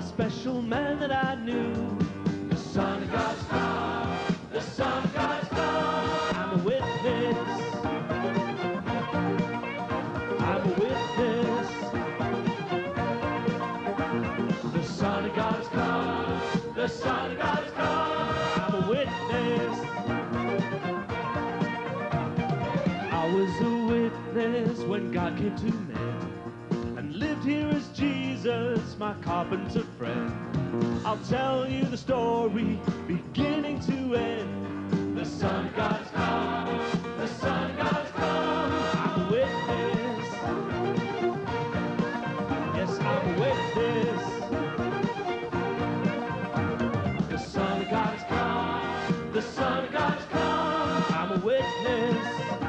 special man that I knew. The Son of God's come, the Son of God's come. I'm a witness, I'm a witness. The Son of God's come, the Son of God's come. I'm a witness. I was a witness when God came to man and lived here as Jesus, my carpenter friend. I'll tell you the story, beginning to end. The Son of God's come, the Son of God's come. I'm a witness. Yes, I'm a witness. The Son of God's come, the Son of God's come. I'm a witness.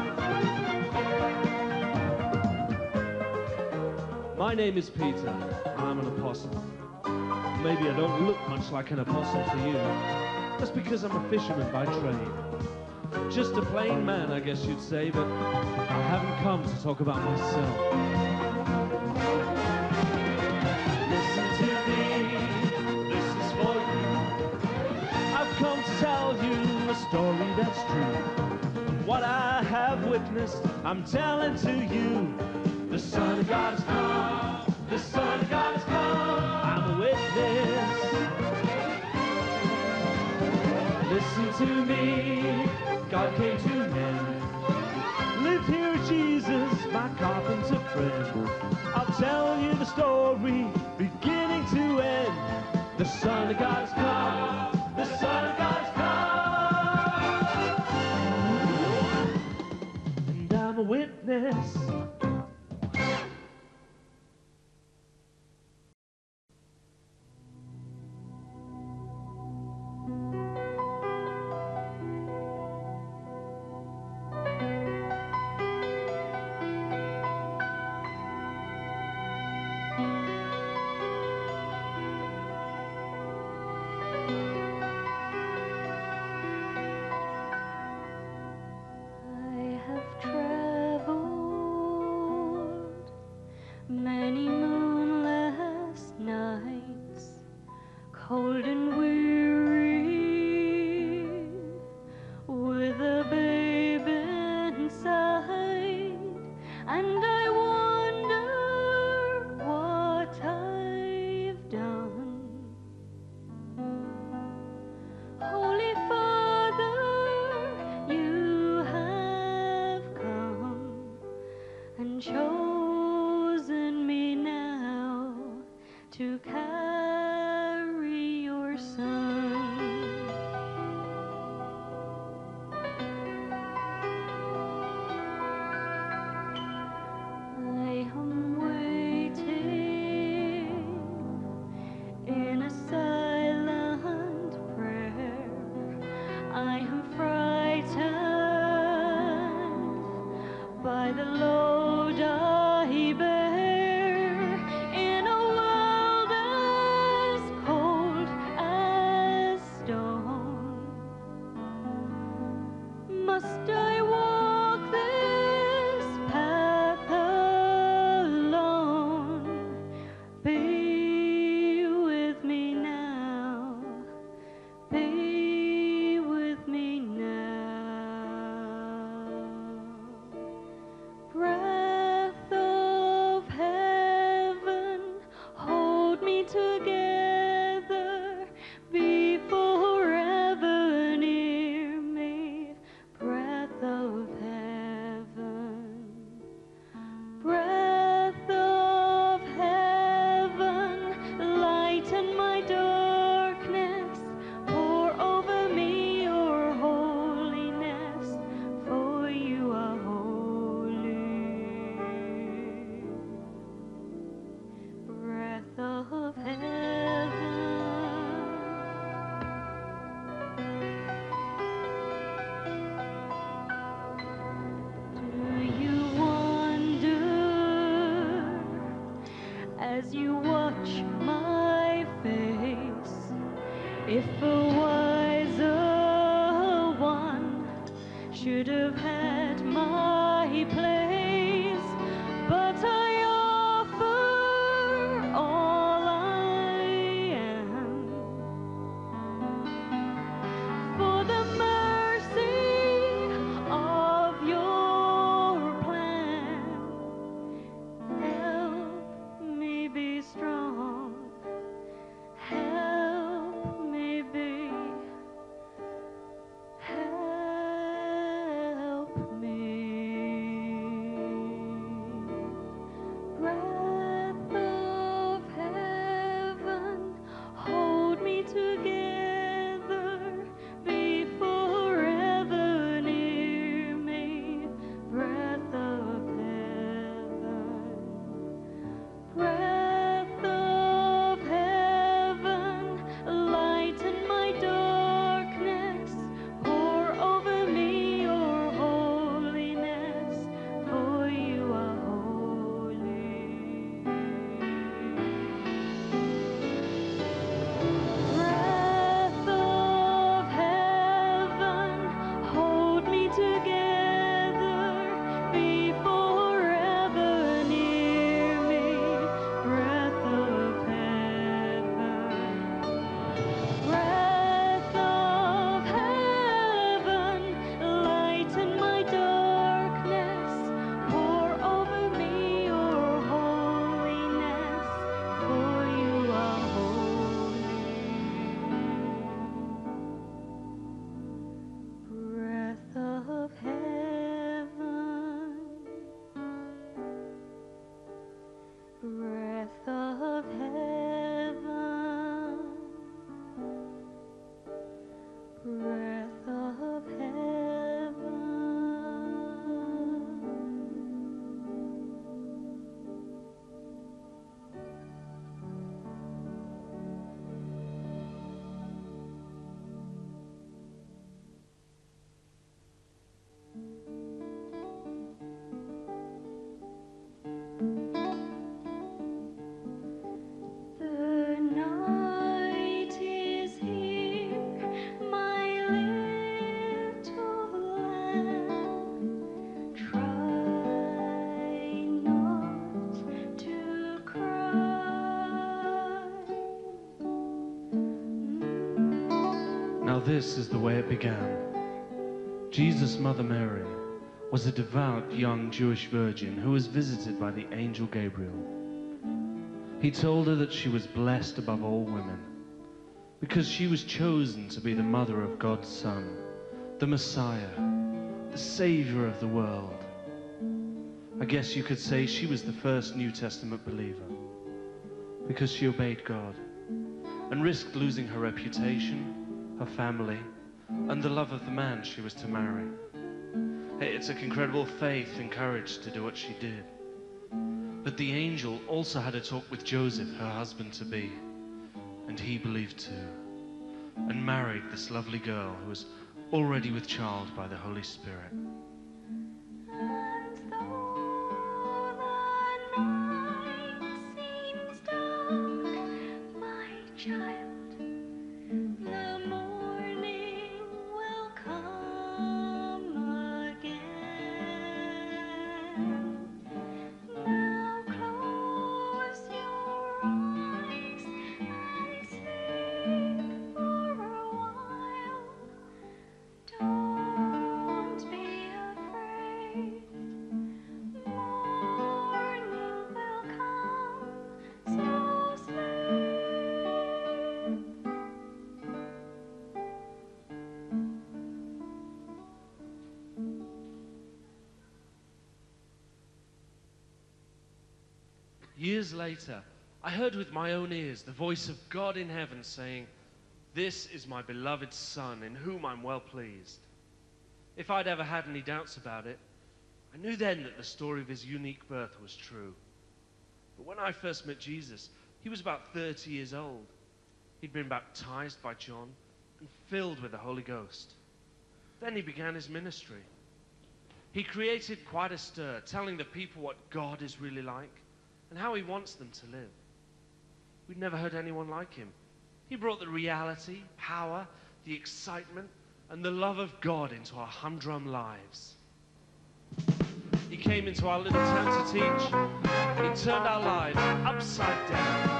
My name is Peter, and I'm an apostle. Maybe I don't look much like an apostle to you. That's because I'm a fisherman by trade. Just a plain man, I guess you'd say, but I haven't come to talk about myself. Listen to me, this is for you. I've come to tell you a story that's true. What I have witnessed, I'm telling to you. The Son of God has come, the Son of God has come. I'm a witness. Listen to me, God came to men, lived here as Jesus, my carpenter friend. I'll tell you the story, beginning to end. The Son of God has come, the Son of God has come. And I'm a witness. If a wiser one should have had my place, but I offer all I Now this is the way it began. Jesus' mother Mary was a devout young Jewish virgin who was visited by the angel Gabriel. He told her that she was blessed above all women because she was chosen to be the mother of God's Son, the Messiah, the Savior of the world. I guess you could say she was the first New Testament believer because she obeyed God and risked losing her reputation, her family, and the love of the man she was to marry. It took incredible faith and courage to do what she did. But the angel also had a talk with Joseph, her husband-to-be, and he believed too, and married this lovely girl who was already with child by the Holy Spirit. And though the night seems dark, my child, the morning will come again. Now close your eyes and sleep for a while. Don't be afraid. Morning will come, so sleep. Years later, I heard with my own ears the voice of God in heaven saying, "This is my beloved Son, in whom I'm well pleased." If I'd ever had any doubts about it, I knew then that the story of his unique birth was true. But when I first met Jesus, he was about 30 years old. He'd been baptized by John and filled with the Holy Ghost. Then he began his ministry. He created quite a stir, telling the people what God is really like and how he wants them to live. We'd never heard anyone like him. He brought the reality, power, the excitement, and the love of God into our humdrum lives. He came into our little town to teach. He turned our lives upside down.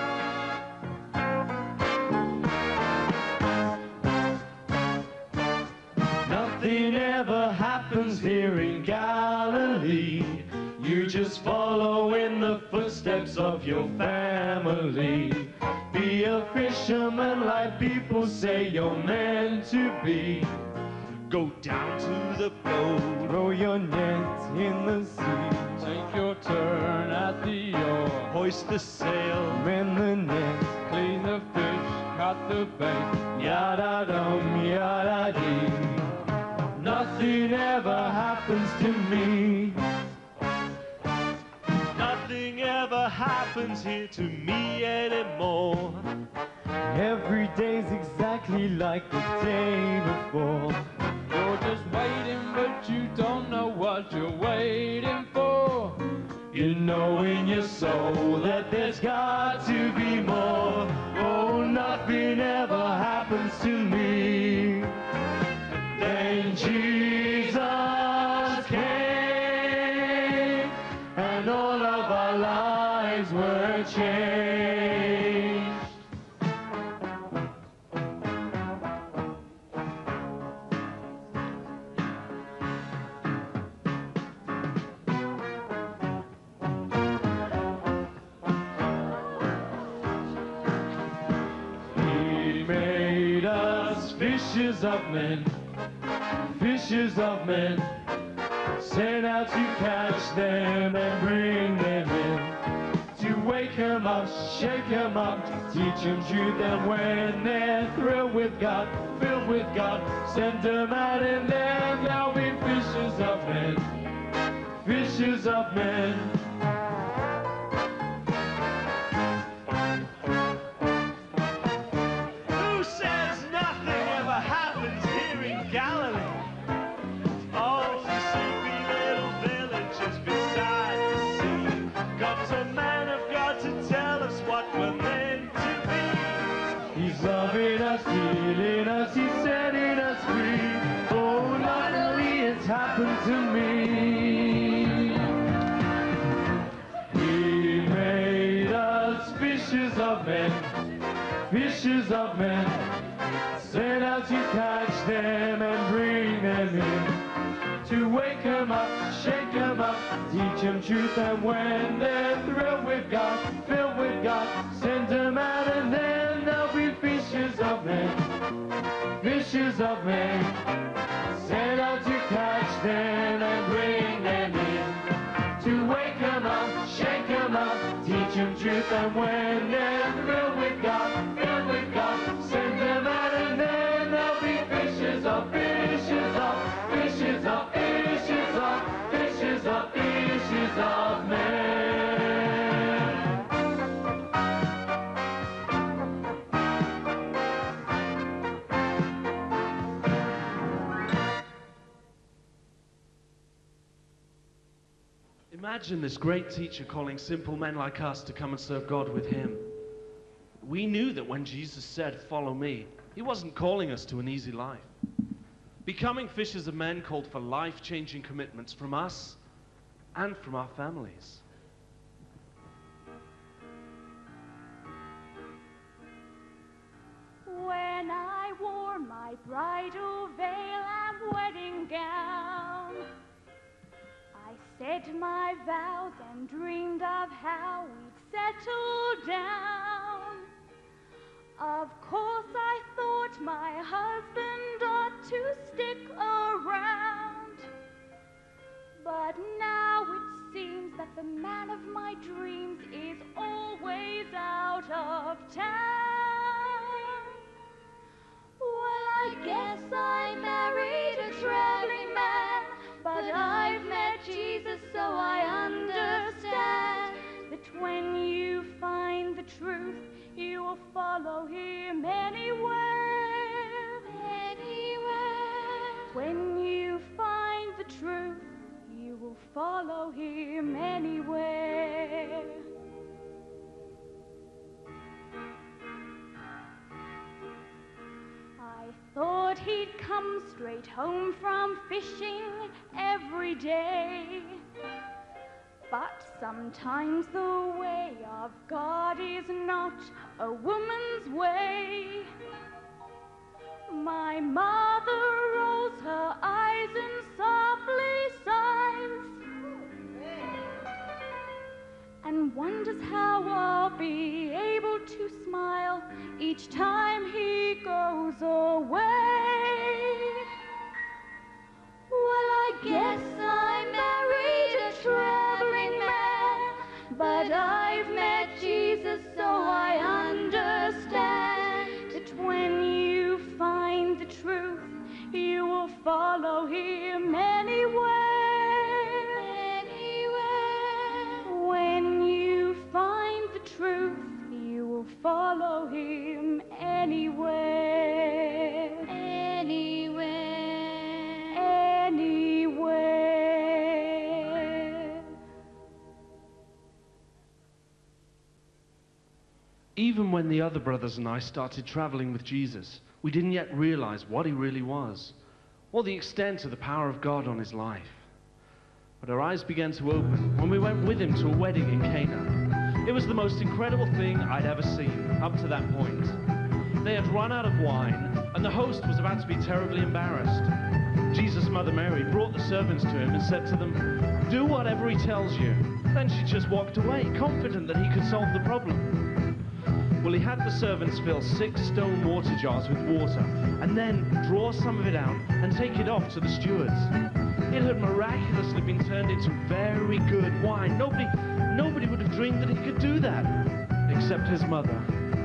Nothing ever happens here in Galilee. You just follow in the footsteps of your family. Be a fisherman like people say you're meant to be. Go down to the boat, throw your net in the sea. Take your turn at the oar. Hoist the sail, Mend the net. Clean the fish. Cut the bait. yada-dum, yada-dee. Nothing ever happens to me. Nothing ever happens here to me anymore. Every day's exactly like the day before. You're just waiting, but you don't know what you're waiting for. You know in your soul that there's got to be more. Oh, nothing ever happens to me. Then Jesus came, and all of our lives were changed. He made us fishers of men, fishers of men, sent out to catch them and bring them in, to wake them up, shake them up, teach them truth, and when they're thrilled with God, filled with God, send them out and then they'll be fishers of men, fishers of men. Who says nothing ever happens here in Galilee? All the sleepy little villages beside the sea. Comes a man of God to tell us what we're meant to be. He's loving us, healing us, he's setting us free. Oh, finally it's happened to me. He made us fishers of men, fishers of men. Set out to catch them and bring them in. To wake them up, shake them up, teach them truth, and when they're thrilled with God, filled with God, send them out, and then they'll be fishers of men. Fishers of men. Set out to catch them and bring them in. To wake them up, shake them up, teach them truth, and when they're thrilled with God, filled with God, send them out, and then they'll be fishers of, fishers of, fishers of, fishers of, fishers of, fishers of men. Imagine this great teacher calling simple men like us to come and serve God with him. We knew that when Jesus said, "Follow me," he wasn't calling us to an easy life. Becoming fishers of men called for life-changing commitments from us and from our families. When I wore my bridal veil and wedding gown, I said my vows and dreamed of how we'd settle down. Of course I thought my husband ought to stick around, but now it seems that the man of my dreams is always out of town. Well, I guess I married a traveling man, but I've met Jesus, so I understand that when you find the truth, you will follow him anywhere. Anywhere. When you find the truth, you will follow him anywhere. I thought he'd come straight home from fishing every day, but sometimes the way of God is not a woman's way. My mother rolls her eyes and softly sighs, and wonders how I'll be able to smile each time he goes away. Well, I guess I married a traveling man, but I've met Jesus, so I understand that when you find the truth, you will follow him anywhere. Anywhere. When you find the truth, you will follow him anywhere. Anywhere. Anywhere. Even when the other brothers and I started traveling with Jesus, we didn't yet realize what he really was, or the extent of the power of God on his life. But our eyes began to open when we went with him to a wedding in Cana. It was the most incredible thing I'd ever seen up to that point. They had run out of wine, and the host was about to be terribly embarrassed. Jesus' mother Mary brought the servants to him and said to them, "Do whatever he tells you." Then she just walked away, confident that he could solve the problem. Well, he had the servants fill 6 stone water jars with water, and then draw some of it out and take it off to the stewards. It had miraculously been turned into very good wine. Nobody would have dreamed that he could do that, except his mother.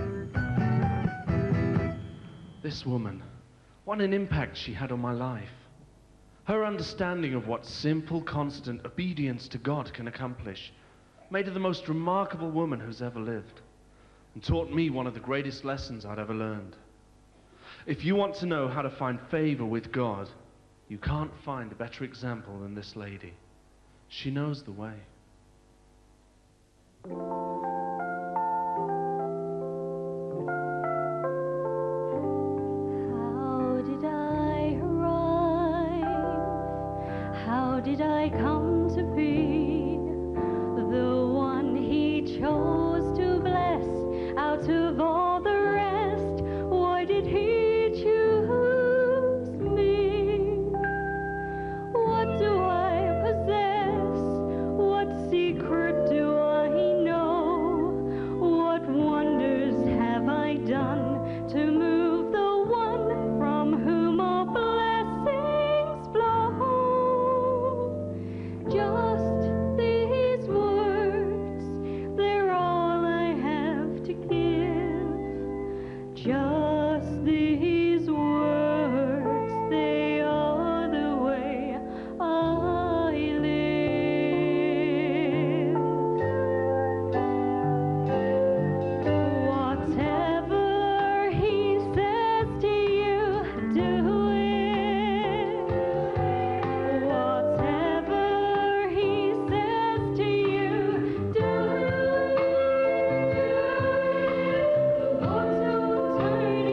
This woman, what an impact she had on my life. Her understanding of what simple, constant obedience to God can accomplish made her the most remarkable woman who's ever lived, and taught me one of the greatest lessons I'd ever learned. If you want to know how to find favor with God, you can't find a better example than this lady. She knows the way. How did I arrive? How did I come to be the one he chose to bless out of all the rest? Just these words, they are the way I live. Whatever he says to you, do it. Whatever he says to you, do it. Lord, don't turn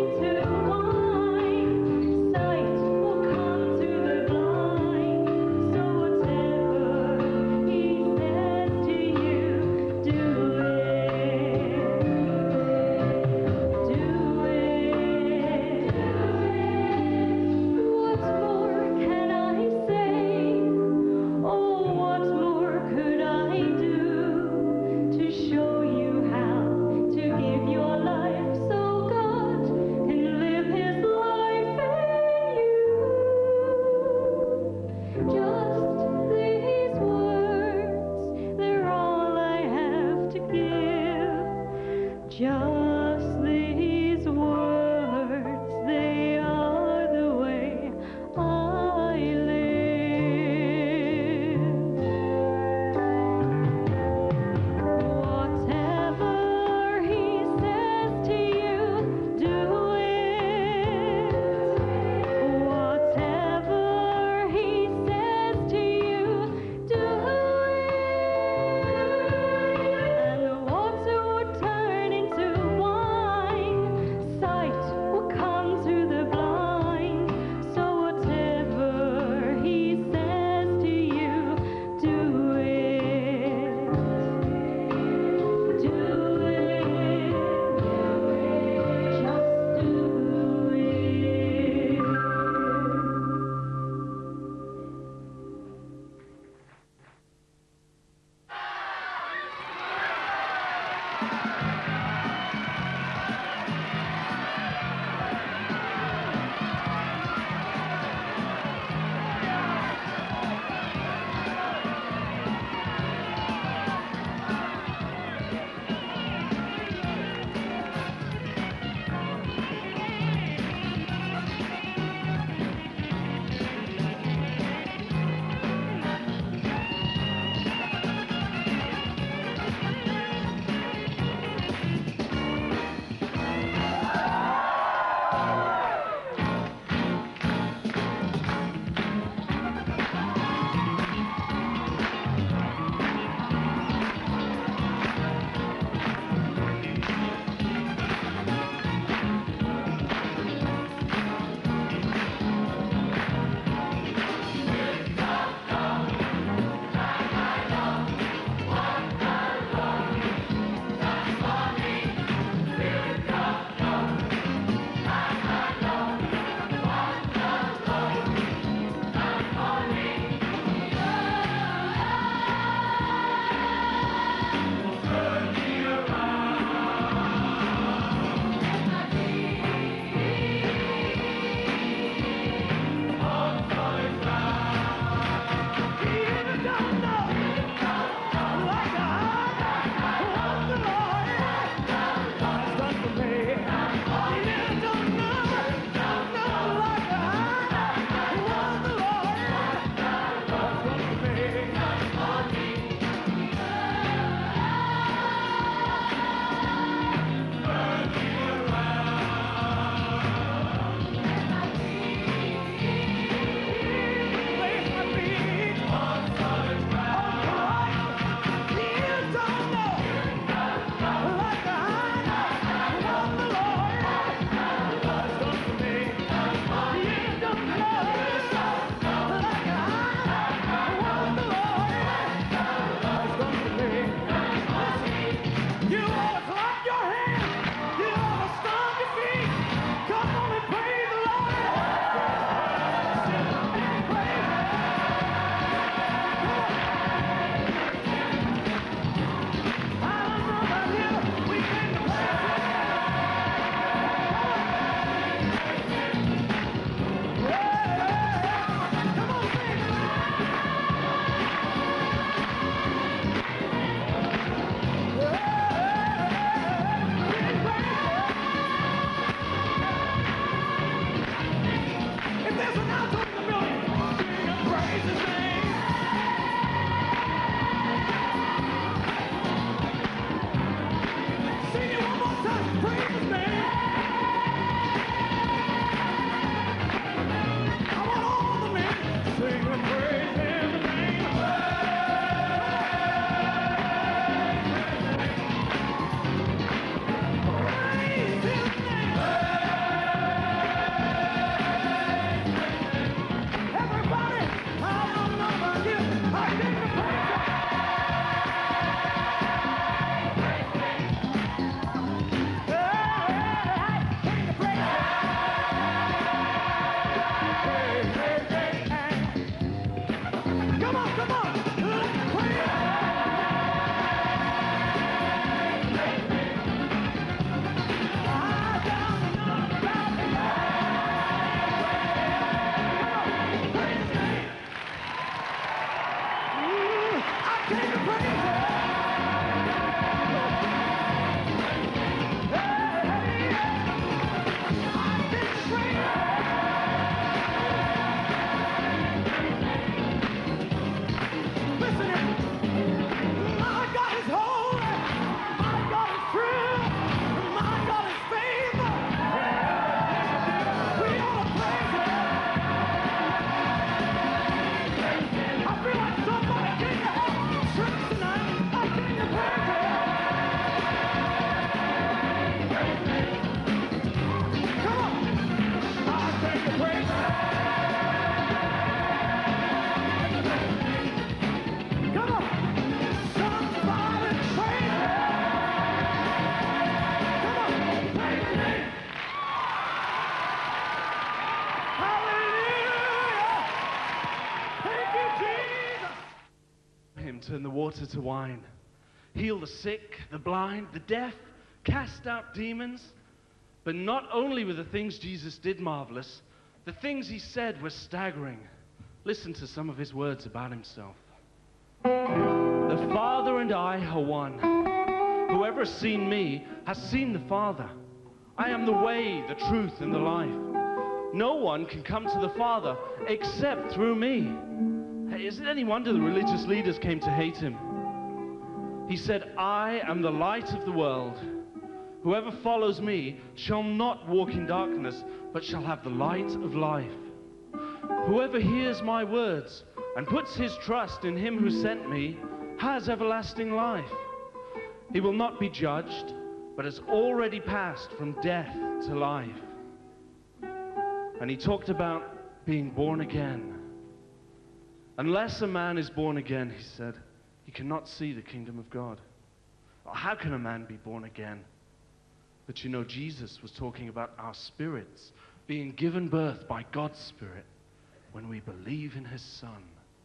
water to wine, heal the sick, the blind, the deaf, cast out demons. But not only were the things Jesus did marvelous, the things he said were staggering. Listen to some of his words about himself. The Father and I are one. Whoever has seen me has seen the Father. I am the way, the truth, and the life. No one can come to the Father except through me. Hey, is it any wonder the religious leaders came to hate him? He said, I am the light of the world. Whoever follows me shall not walk in darkness, but shall have the light of life. Whoever hears my words and puts his trust in him who sent me has everlasting life. He will not be judged, but has already passed from death to life. And he talked about being born again. Unless a man is born again, he said, he cannot see the kingdom of God. Well, how can a man be born again? But you know, Jesus was talking about our spirits being given birth by God's Spirit when we believe in his Son.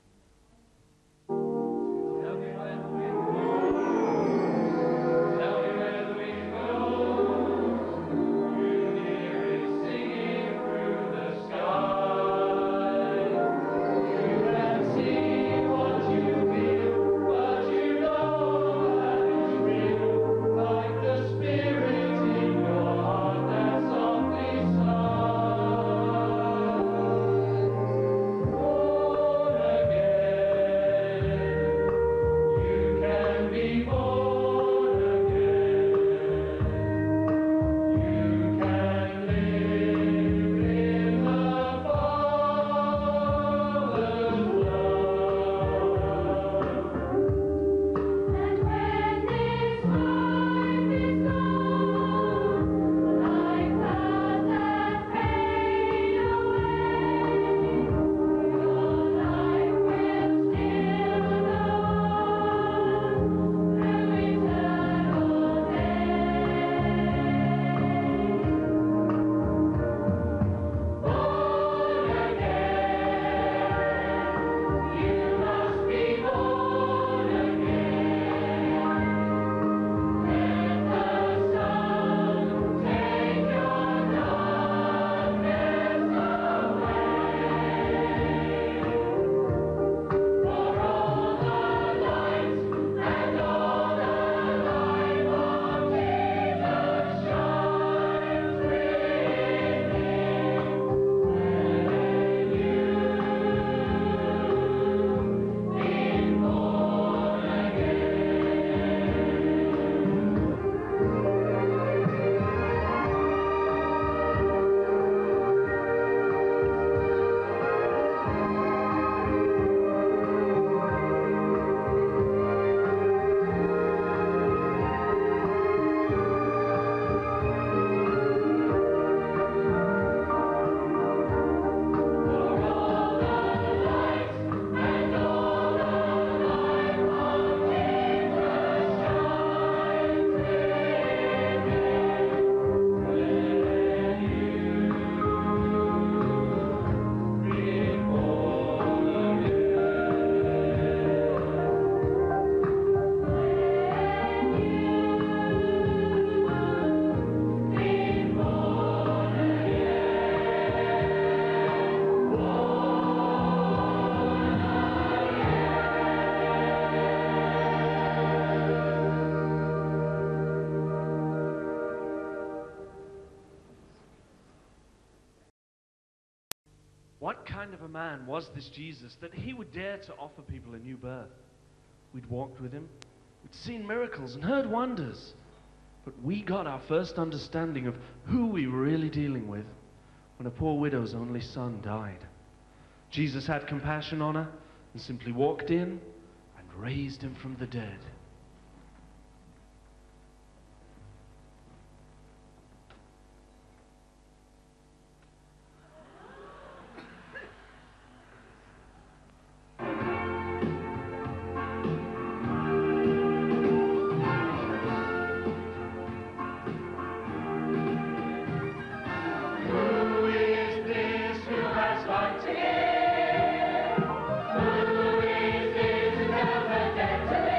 What kind of a man was this Jesus that he would dare to offer people a new birth? We'd walked with him, we'd seen miracles and heard wonders, but we got our first understanding of who we were really dealing with when a poor widow's only son died. Jesus had compassion on her and simply walked in and raised him from the dead. Who is this who never gets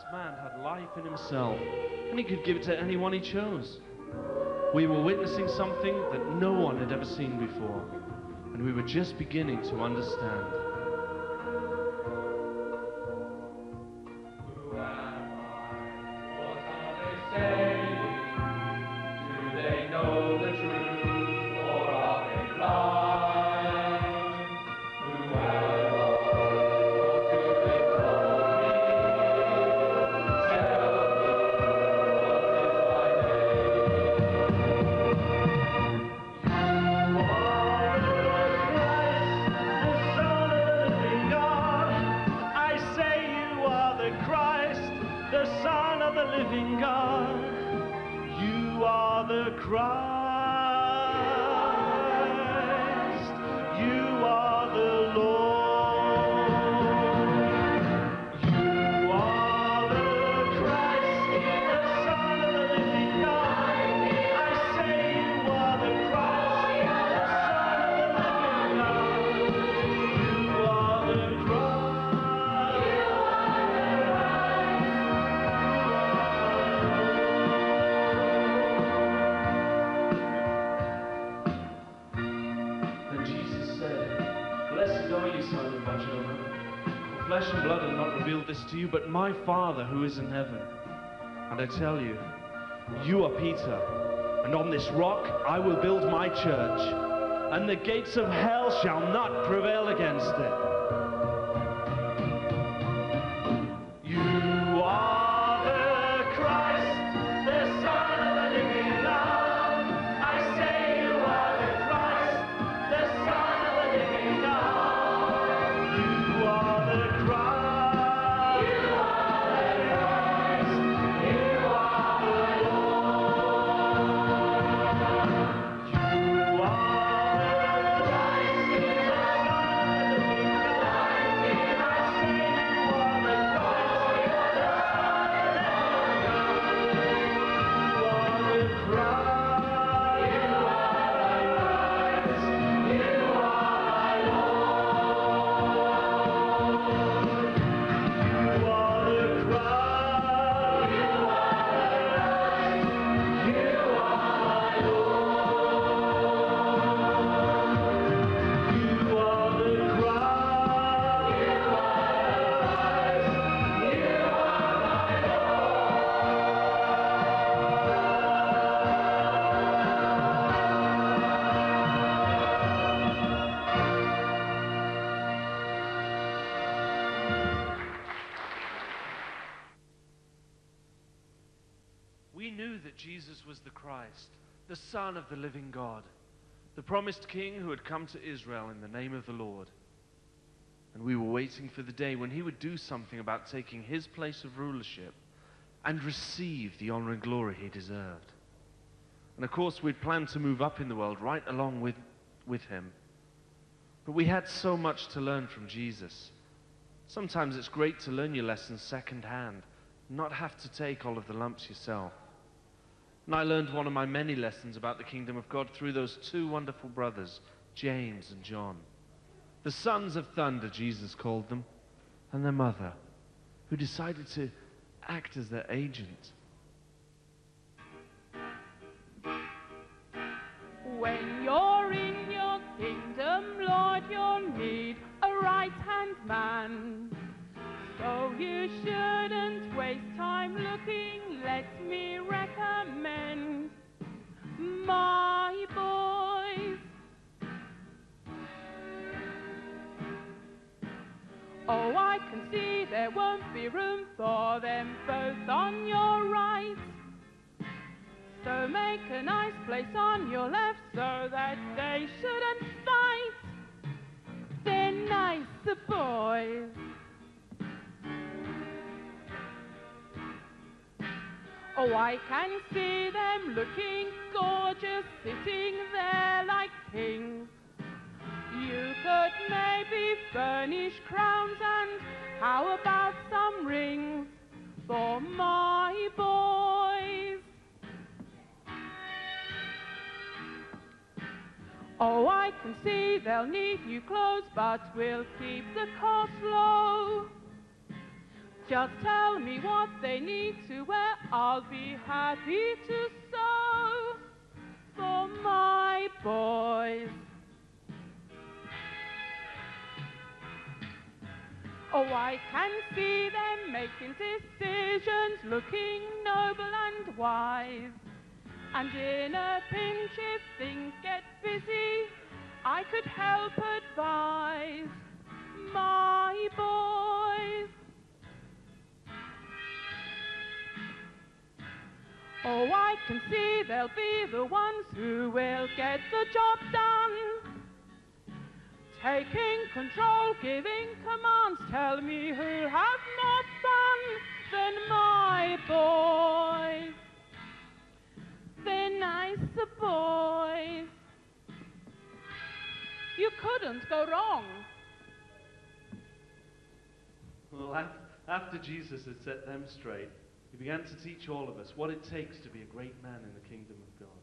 man had life in himself, and he could give it to anyone he chose. We were witnessing something that no one had ever seen before, and we were just beginning to understand. Who am I? What are they saying? Do they know the truth, or are they blind? Who am I? What do they call me? Tell me, what is my The Son of the living God, you are the Christ, you are the Lord, you are the Christ, the Son of the living God. I say you are the Christ, the Son of the living God, you are the Christ. Flesh and blood have not revealed this to you, but my Father who is in heaven. And I tell you, you are Peter, and on this rock I will build my church, and the gates of hell shall not prevail against it. You are the Christ, the Son of the living God. I say you are the Christ, the Son of the living God. You are the We knew that Jesus was the Christ, the Son of the living God, the promised King who had come to Israel in the name of the Lord. And we were waiting for the day when he would do something about taking his place of rulership and receive the honor and glory he deserved. And of course, we'd planned to move up in the world right along with him. But we had so much to learn from Jesus. Sometimes it's great to learn your lessons secondhand, not have to take all of the lumps yourself. And I learned one of my many lessons about the kingdom of God through those two wonderful brothers, James and John. The sons of thunder, Jesus called them, and their mother, who decided to act as their agent. When you're in your kingdom, Lord, you'll need a right-hand man. So you shouldn't waste time looking, let me recommend my boys. Oh, I can see there won't be room for them both on your right. So make a nice place on your left so that they shouldn't fight. They're nice, the boys. Oh, I can see them looking gorgeous, sitting there like kings. You could maybe furnish crowns, and how about some rings for my boys? Oh, I can see they'll need new clothes, but we'll keep the cost low. Just tell me what they need to wear. I'll be happy to sew for my boys. Oh, I can see them making decisions, looking noble and wise. And in a pinch, if things get busy, I could help advise my boys. Oh, I can see they'll be the ones who will get the job done. Taking control, giving commands, tell me who have more fun than my boys. They're nicer boys. You couldn't go wrong. Well, after Jesus had set them straight, he began to teach all of us what it takes to be a great man in the kingdom of God.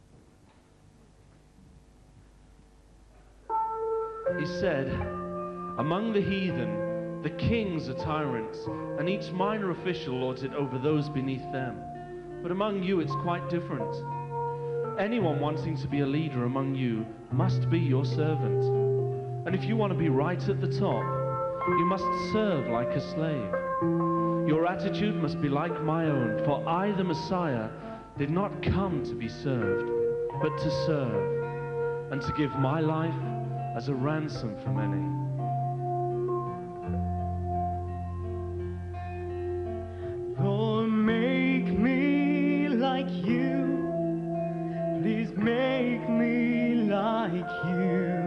He said, among the heathen, the kings are tyrants, and each minor official lords it over those beneath them. But among you it's quite different. Anyone wanting to be a leader among you must be your servant. And if you want to be right at the top, you must serve like a slave. Your attitude must be like my own, for I, the Messiah, did not come to be served, but to serve, and to give my life as a ransom for many. Lord, make me like you. Please make me like you.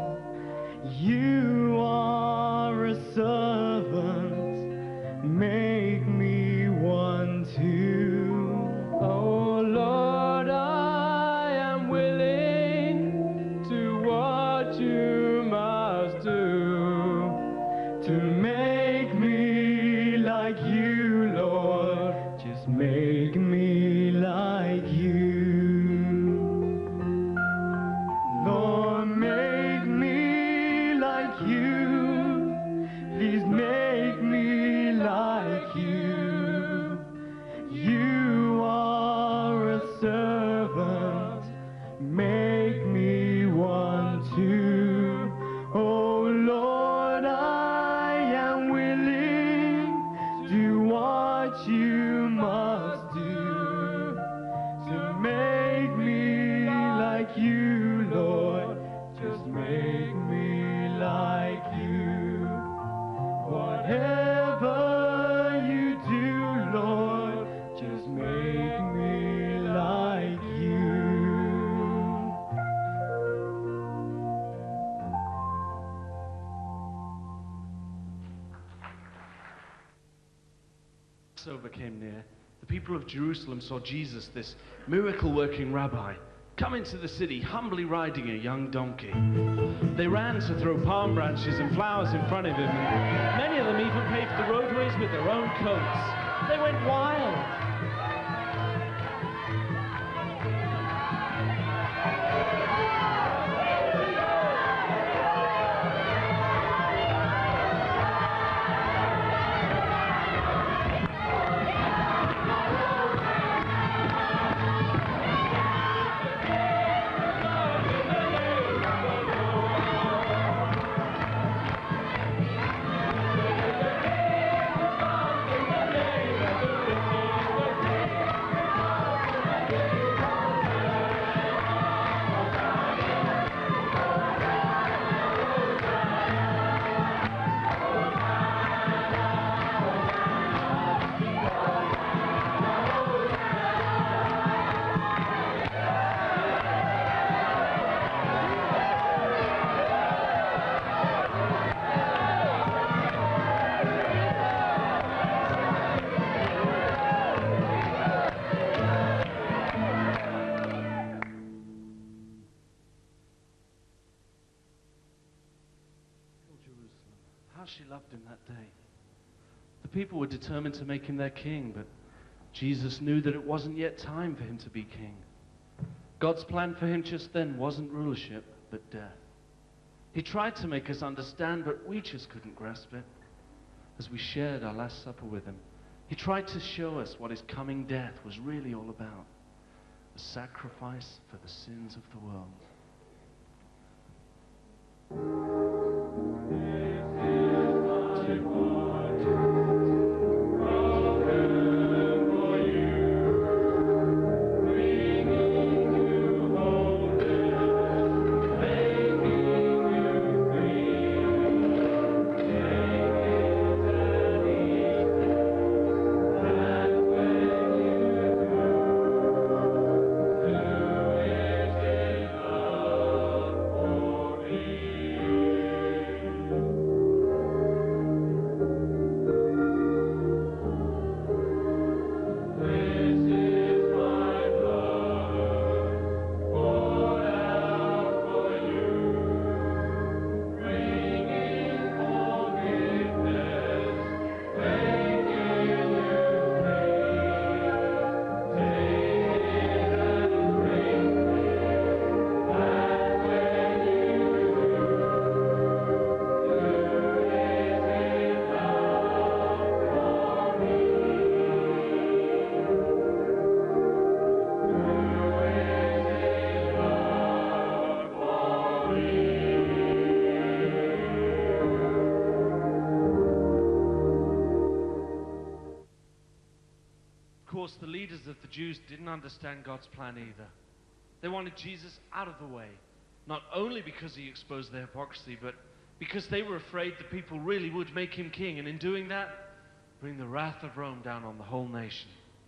You are a servant. Make me one too. Oh Lord, I am willing to what you must do to make me like you, Lord. Just make me like you. Lord, make me like you. Please make me like you. You are a servant. Make me one too. Oh Lord, I am willing to do what you must do to make me like you, Lord. Just make me like you. Whatever you do, Lord, just make me like you. Passover came near. The people of Jerusalem saw Jesus, this miracle-working rabbi, come into the city, humbly riding a young donkey. They ran to throw palm branches and flowers in front of him, and many of them even paved the roadways with their own coats. They went wild. How she loved him that day. The people were determined to make him their king, but Jesus knew that it wasn't yet time for him to be king. God's plan for him just then wasn't rulership, but death. He tried to make us understand, but we just couldn't grasp it. as we shared our Last Supper with him, he tried to show us what his coming death was really all about. A sacrifice for the sins of the world. Of course, the leaders of the Jews didn't understand God's plan either. They wanted Jesus out of the way, not only because he exposed their hypocrisy, but because they were afraid the people really would make him king, and in doing that, bring the wrath of Rome down on the whole nation.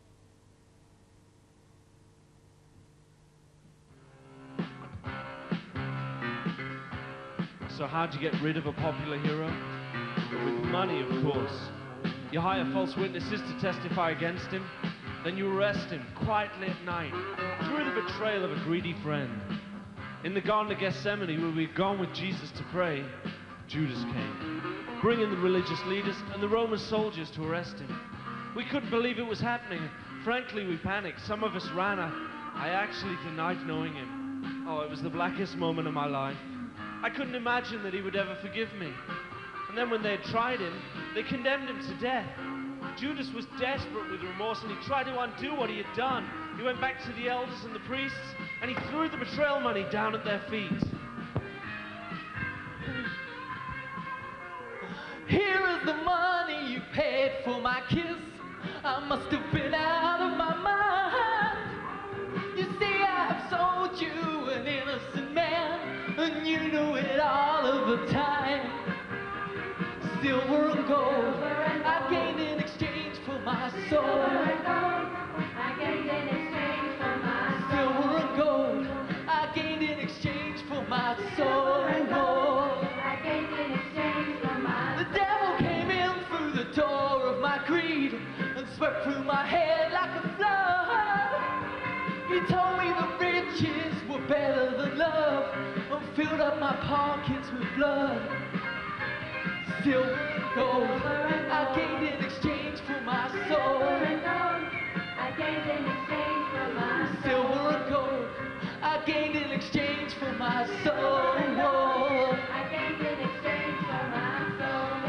So how'd you get rid of a popular hero? With money, of course. You hire false witnesses to testify against him, then you arrest him quietly at night through the betrayal of a greedy friend. In the Garden of Gethsemane, where we'd gone with Jesus to pray, Judas came, bringing the religious leaders and the Roman soldiers to arrest him. We couldn't believe it was happening. Frankly, we panicked. Some of us ran. I actually denied knowing him. Oh, it was the blackest moment of my life. I couldn't imagine that he would ever forgive me. And then when they had tried him, they condemned him to death. Judas was desperate with remorse, and he tried to undo what he had done. He went back to the elders and the priests, and he threw the betrayal money down at their feet. Here is the money you paid for my kiss. I must have been out of my mind. You see, I've sold you an innocent man, and you knew it all of the time. Silver and gold I gained in exchange for my soul. I gained in exchange for my soul. Silver and gold I gained in exchange for my soul. I gained in exchange for my The devil came in through the door of my greed and swept through my head like a flood. He told me the riches were better than love and filled up my pockets with blood. Silver and gold I gained in exchange for my soul. I gained in exchange for my soul. Silver and gold I gained in exchange for my soul. I gained in exchange for my soul.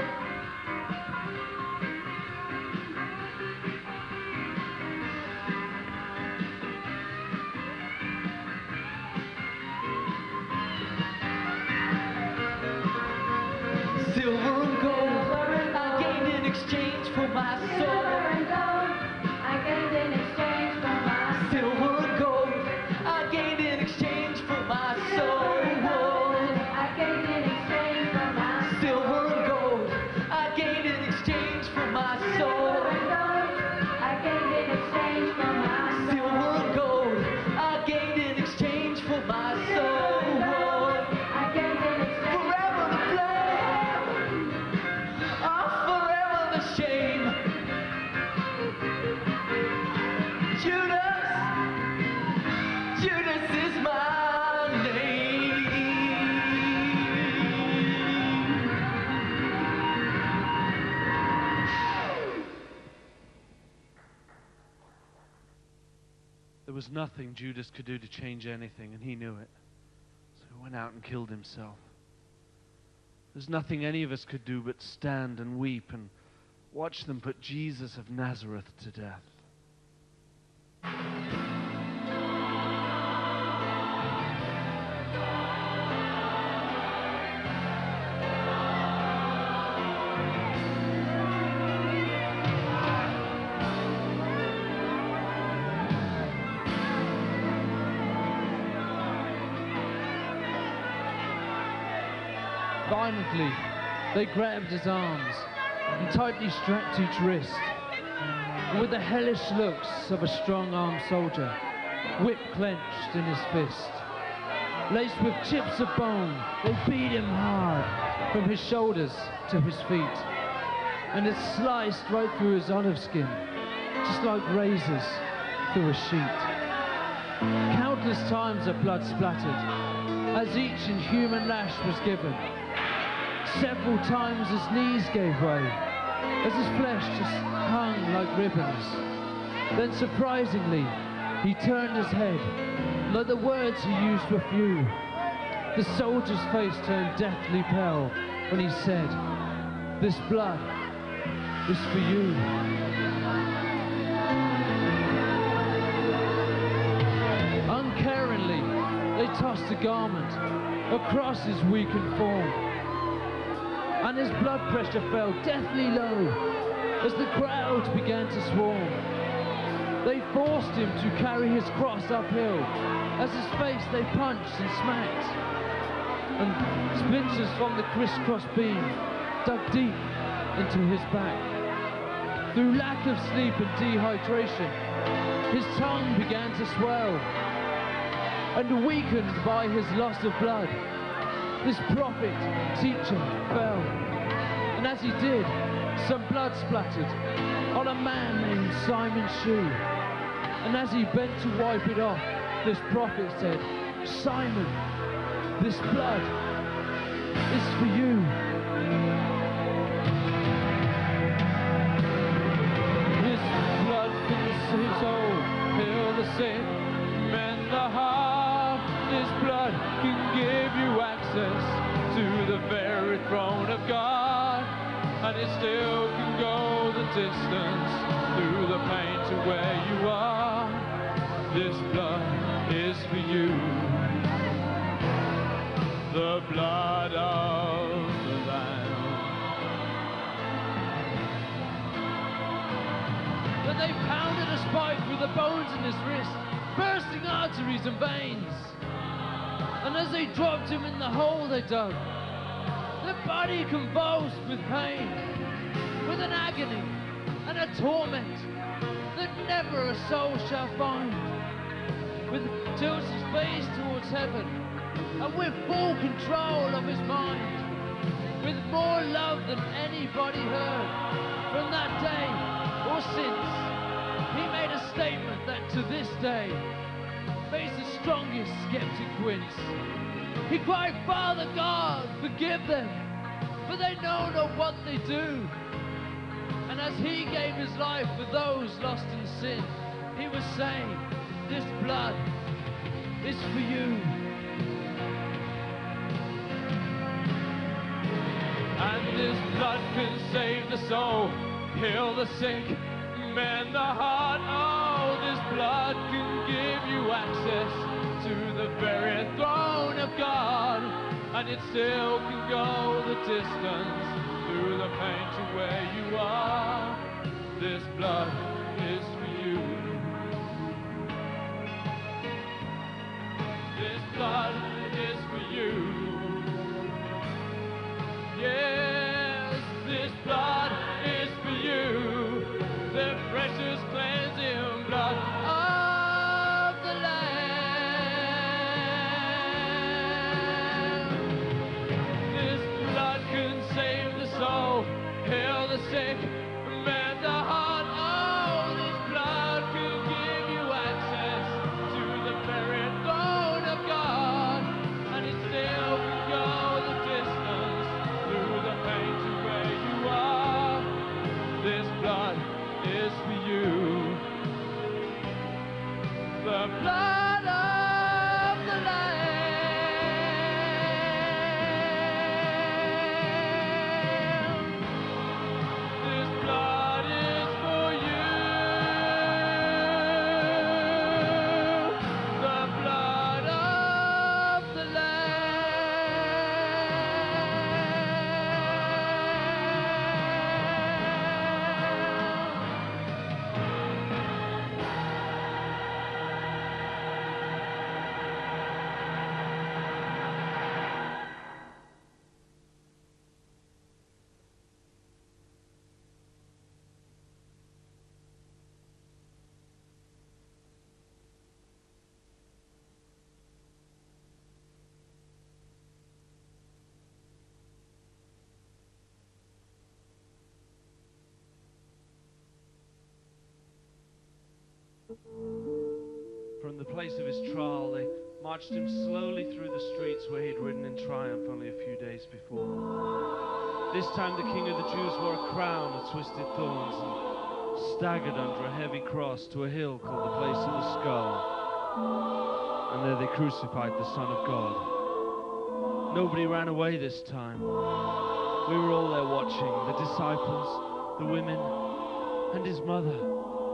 Silver and gold I gained in exchange for my soul. I gained in exchange for my Silver and gold I gained in exchange for my soul. I gained in exchange for my Silver and gold I gained in exchange for my soul. I gained in exchange for my Silver and gold I gained in exchange for my soul. I gained in exchange. Forever the blame, oh, forever the shame. Judas is my name. There was nothing Judas could do to change anything, and he knew it. So he went out and killed himself. There's nothing any of us could do but stand and weep and Watch them put Jesus of Nazareth to death. Violently, they grabbed his arms and tightly strapped each wrist. And with the hellish looks of a strong-armed soldier, whip clenched in his fist, laced with chips of bone, they beat him hard from his shoulders to his feet. And it sliced right through his olive skin, just like razors through a sheet. Countless times the blood splattered, as each inhuman lash was given. Several times his knees gave way, as his flesh just hung like ribbons. Then surprisingly, he turned his head, like the words he used were few. The soldier's face turned deathly pale when he said, "This blood is for you." Uncaringly, they tossed a garment across his weakened form, and his blood pressure fell deathly low as the crowds began to swarm. They forced him to carry his cross uphill, as his face they punched and smacked, and splinters from the crisscross beam dug deep into his back. Through lack of sleep and dehydration, his tongue began to swell, and weakened by his loss of blood, this prophet teacher fell. And as he did, some blood splattered on a man named Simon's shoe. And as he bent to wipe it off, this prophet said, "Simon, this blood is for you." This blood can save soul, heal the sick, mend the heart. This blood can give you access to the very throne of God, and it still can go the distance through the pain to where you are. This blood is for you, the blood of the Lamb. Then they pounded a spike through the bones in his wrist, bursting arteries and veins. And as they dropped him in the hole they dug, the body convulsed with pain, with an agony and a torment that never a soul shall find. With tilts his face towards heaven, and with full control of his mind, with more love than anybody heard. From that day, or since, he made a statement that to this day faced the strongest skeptic wince. He cried, "Father God, forgive them, for they know not what they do." And as he gave his life for those lost in sin, he was saying, "This blood is for you." And this blood can save the soul, heal the sick, mend the heart. Oh, this blood can give you access to the very throne of God, and it still can go the distance through the pain to where you are. This blood is for you. This blood is for you. Yes, this blood is for you. The precious cleansing blood of the Lamb. This blood can save the soul, heal the sick, mend the heart. Oh, this blood can give you access to the very throne of God, and it still can go the distance through the pain to where you are. This blood is for you, the blood of the Lamb. This blood From the place of his trial, they marched him slowly through the streets where he'd ridden in triumph only a few days before. This time the King of the Jews wore a crown of twisted thorns and staggered under a heavy cross to a hill called the place of the skull. And there they crucified the Son of God. Nobody ran away this time. We were all there watching, the disciples, the women, and his mother.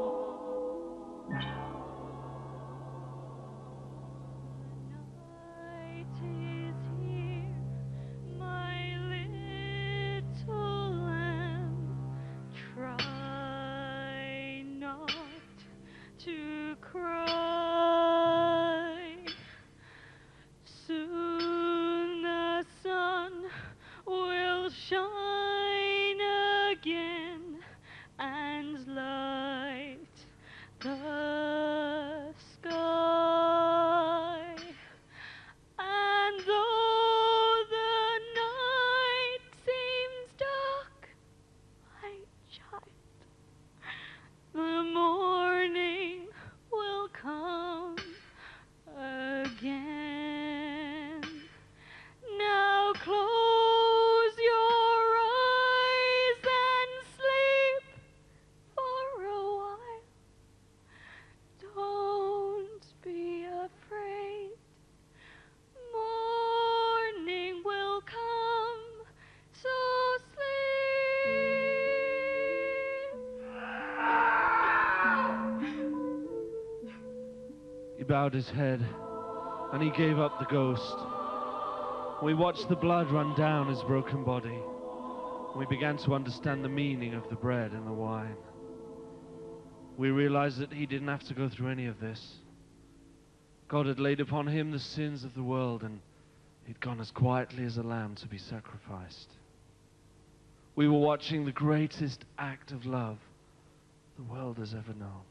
Bowed his head and he gave up the ghost. We watched the blood run down his broken body. We began to understand the meaning of the bread and the wine. We realized that he didn't have to go through any of this. God had laid upon him the sins of the world, and he'd gone as quietly as a lamb to be sacrificed. We were watching the greatest act of love the world has ever known.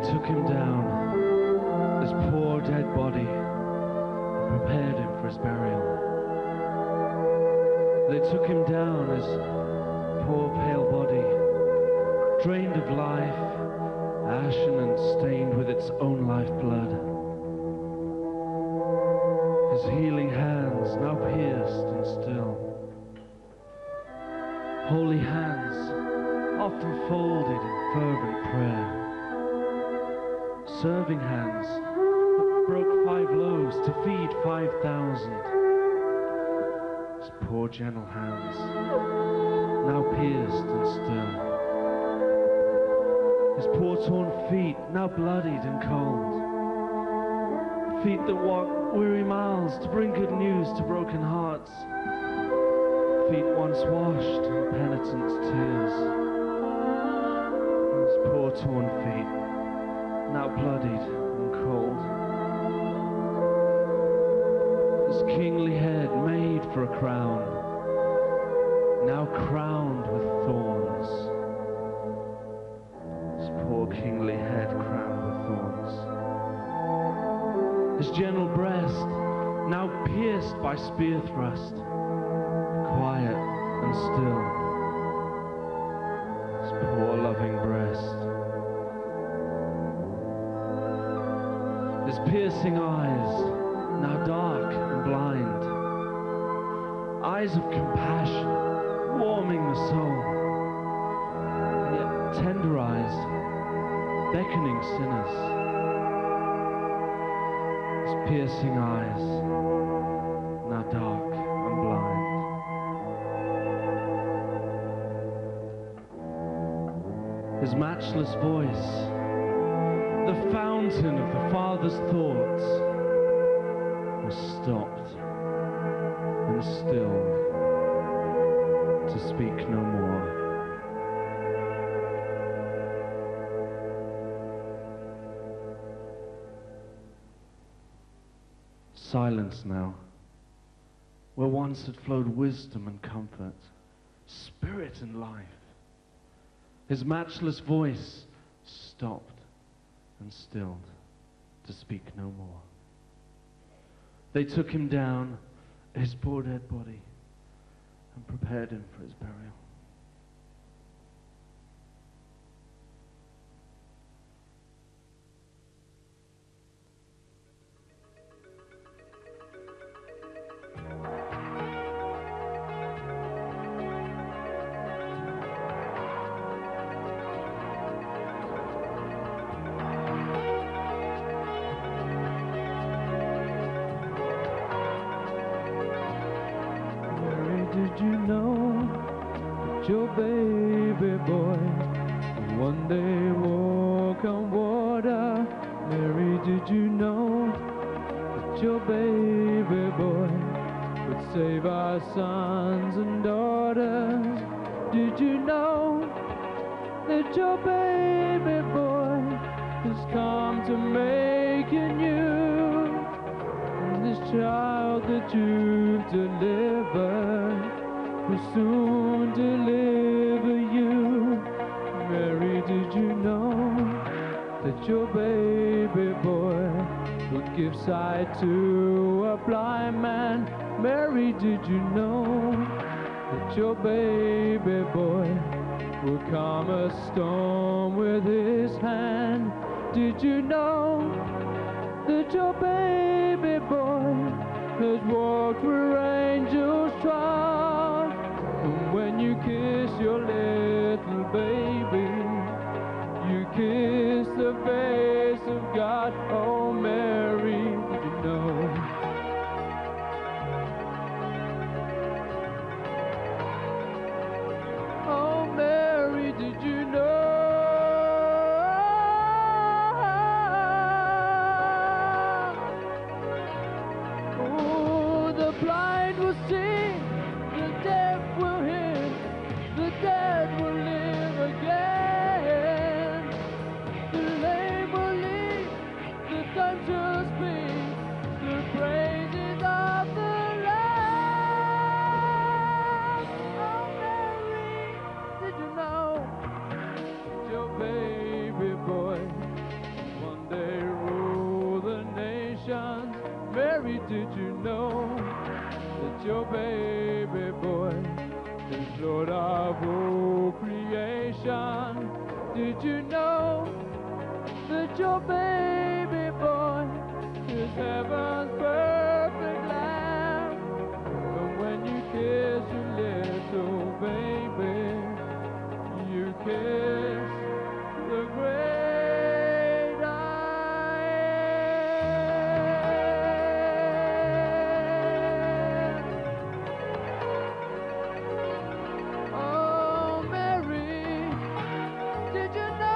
took him down, his poor dead body, and prepared him for his burial. They took him down, his poor pale body, drained of life, ashen and stained with its own lifeblood. His healing hands now pierced and still. Holy hands, often folded in fervent prayer. Serving hands that broke 5 loaves to feed 5,000. His poor gentle hands, now pierced and still. His poor torn feet, now bloodied and cold. Feet that walk weary miles to bring good news to broken hearts. Feet once washed in penitent's tears. His poor torn feet, now bloodied and cold. His kingly head made for a crown, now crowned with thorns. His poor kingly head crowned with thorns. His gentle breast, now pierced by spear thrust, quiet and still. His poor loving breast. His piercing eyes, now dark and blind. Eyes of compassion, warming the soul. And yet tender eyes, beckoning sinners. His piercing eyes, now dark and blind. His matchless voice, the fountain of the Father's thoughts, was stopped and stilled to speak no more. Silence now, where once had flowed wisdom and comfort, spirit and life. His matchless voice stopped and stilled to speak no more. They took him down, his poor dead body, and prepared him for his burial. Did you know that your baby boy would one day walk on water? Mary, did you know that your baby boy would save our sons and daughters? Did you know that your baby boy has come to make you new? And this child that you've delivered will soon deliver you. Mary, did you know that your baby boy will give sight to a blind man? Mary, did you know that your baby boy will calm a storm with his hand? Did you know that your baby boy has walked where angels trod? And when you kiss your little baby, you kiss the face of God. Oh, Mary, did you know? Oh, Mary, did you know? Oh, the blind will see, the deaf will hear, the dead will live again. The lame will leap, the dumb shall speak, the praises of the Lamb. Oh, Mary, did you know that your baby boy Mary, did you know that your baby boy is Lord of all creation? Did you know that your baby boy is heaven's perfect lamb? And when you kiss your little baby, you kiss the great I am. Oh, Mary, did you know?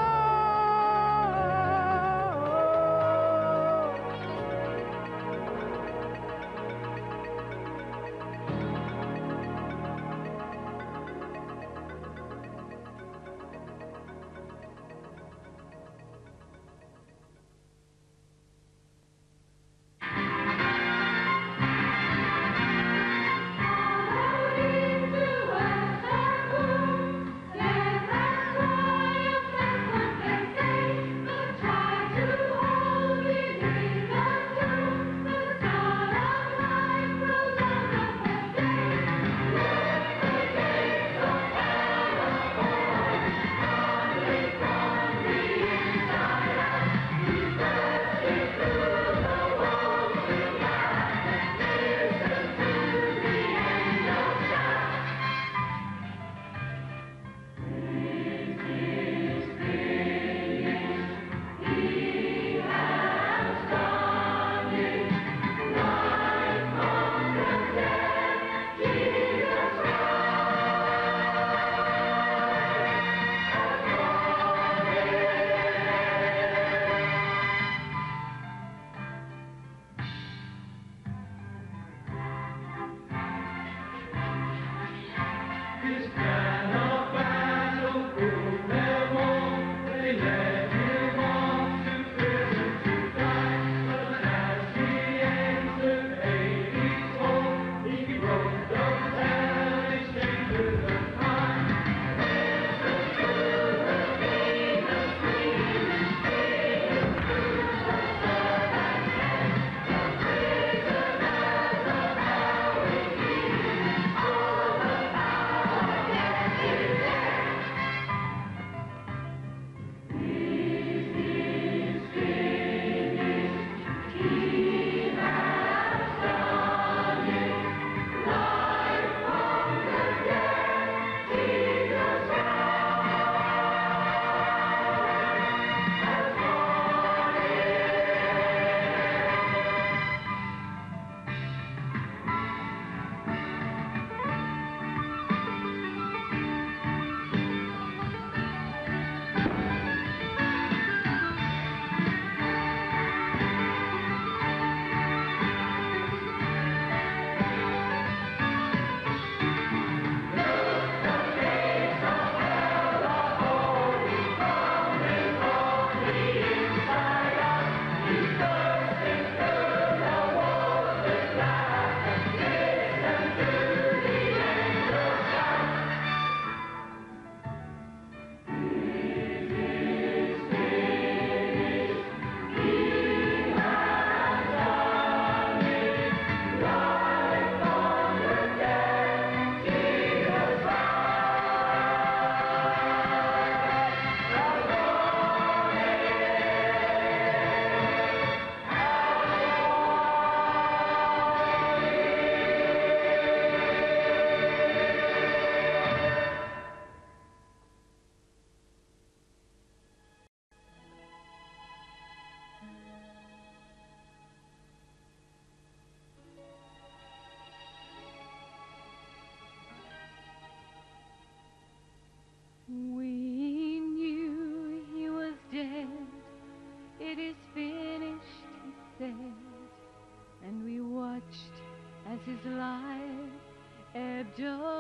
his life ebbed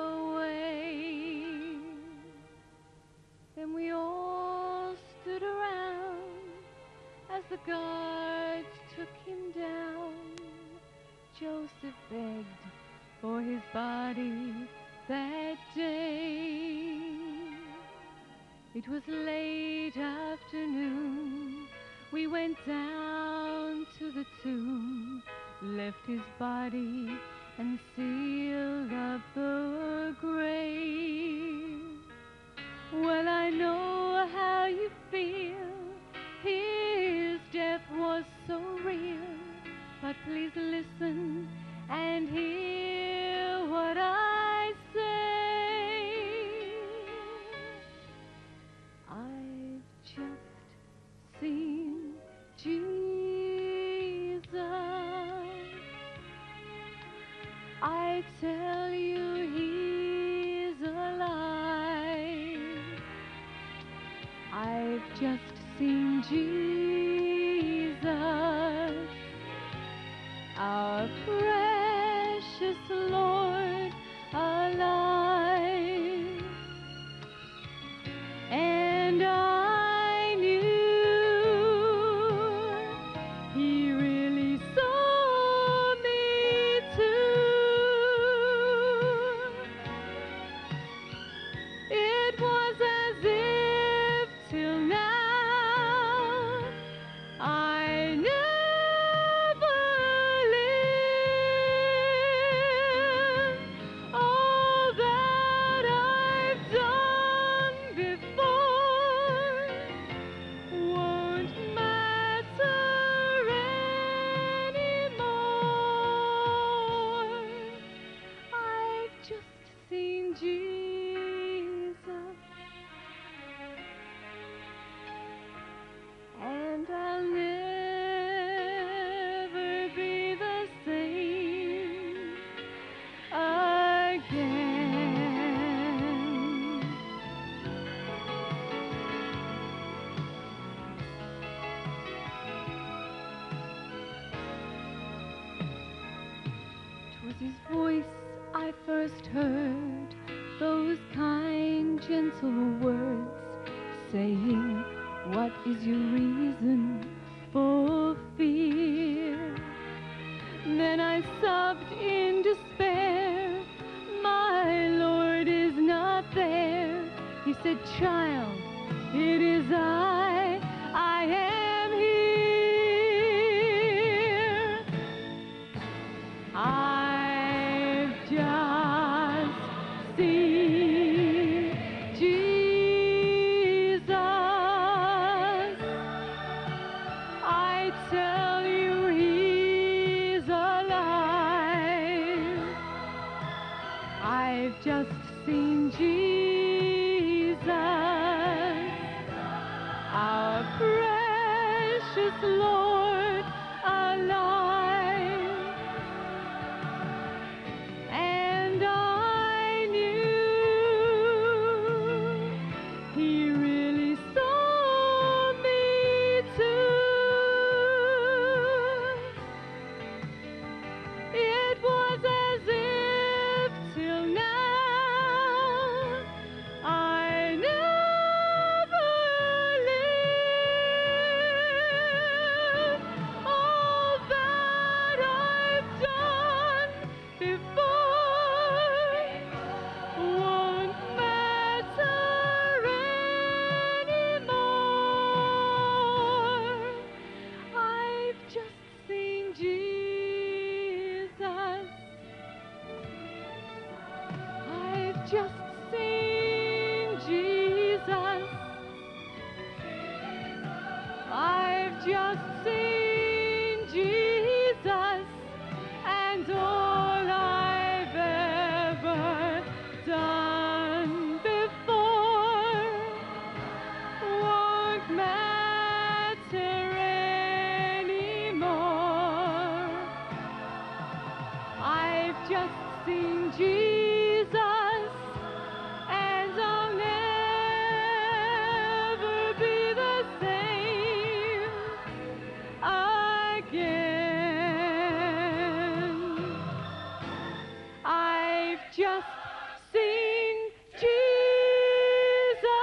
away. Then we all stood around as the guards took him down. Joseph begged for his body that day. It was late afternoon. We went down to the tomb, left left his body and sealed up the grave. Well, I know how you feel. His death was so real. But please listen and hear what I say. I've just seen Jesus. I tell you, he's alive. I've just seen Jesus, our precious Lord, alive. And I knew he really saw me too. It was as if till now I never lived. All that I've done before won't matter anymore. I've just seen Jesus, and I'll never be the same again. 'Twas his voice I first heard, those kind, gentle words, saying, "What is your reason for fear?" Then I sobbed in despair, "My Lord is not there." He said, "Child, it is I am here. I've just seen Jesus. I tell you, he's alive. I've just seen Jesus, our precious Lord, alive. And I knew he really saw me too. It was as if till now I never lived. All that I've done before won't matter anymore. I've just seen Jesus. I've just seen Jesus. I've just seen Jesus, and all I've ever done before won't matter anymore. I've just seen Jesus, and I'll never be the same again. I've just seen Jesus.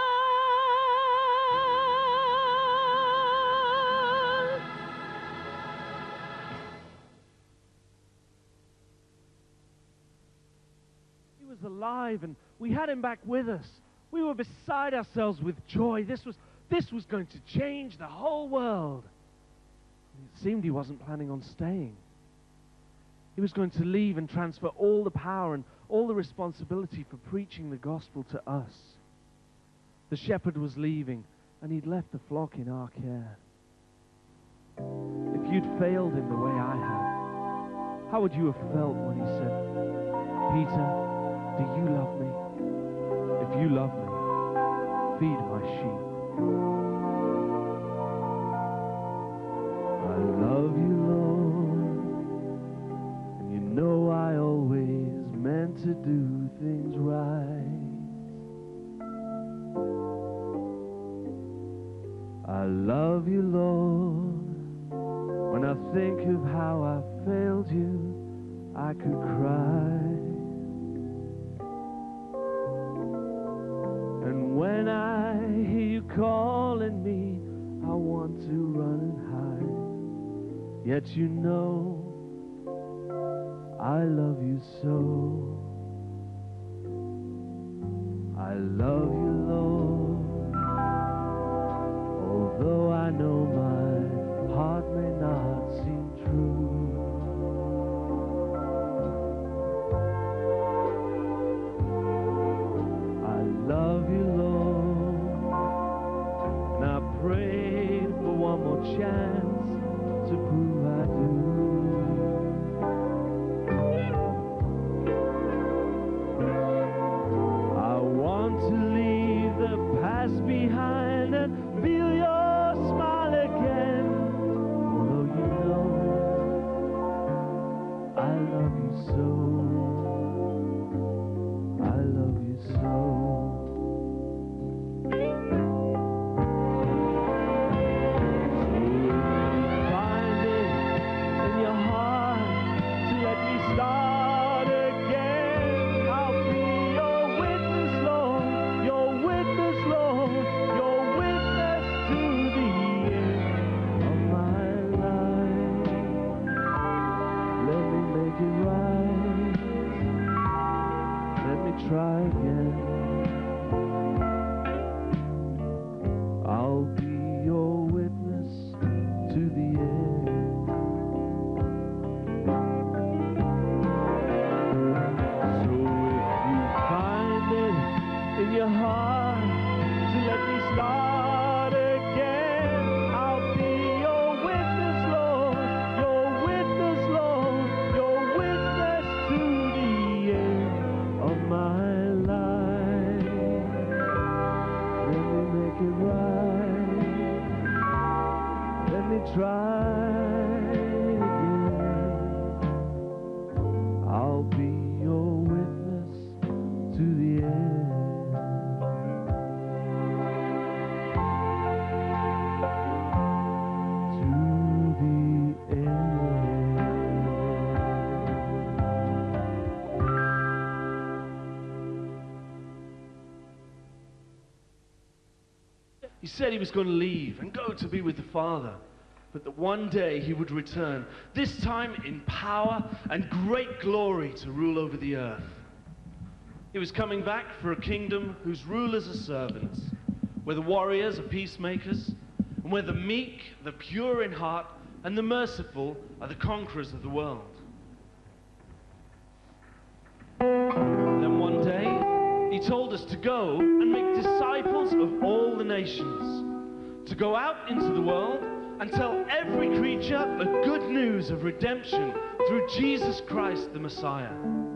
He was alive, and we had him back with us. We were beside ourselves with joy. This was going to change the whole world. It seemed he wasn't planning on staying. He was going to leave and transfer all the power and all the responsibility for preaching the gospel to us. The shepherd was leaving, and he'd left the flock in our care. If you'd failed him the way I have, how would you have felt when he said, "Peter, do you love me? If you love me, feed my sheep." I love you, Lord, and you know I always meant to do things right. I love you, Lord. When I think of how I failed you, I could cry. And when I hear you calling me, I want to run and hide. Yet you know I love you so. I love you, Lord. Although I know my heart may not seem true, I love you, Lord, and I pray for one more chance to prove I do. I want to leave the past behind and feel your smile again. Although you know I love you so. I love you so. Find it in your heart to let me start again. I'll be your witness, Lord, your witness, Lord, your witness to the end of my life. Let me make it right. Let me try again. I'll be your witness to the end. So if you find it in your heart to let me start again, I'll be your witness, Lord, your witness, Lord, your witness to the end of my life. Let me make it right. Let me try again. I'll be your witness to the end. To the end. He said he was going to leave and go to be with the Father, but that one day he would return, this time in power and great glory to rule over the earth. He was coming back for a kingdom whose rulers are servants, where the warriors are peacemakers, and where the meek, the pure in heart, and the merciful are the conquerors of the world. Then one day, he told us to go and make disciples of all the nations, to go out into the world and tell every creature the good news of redemption through Jesus Christ the Messiah.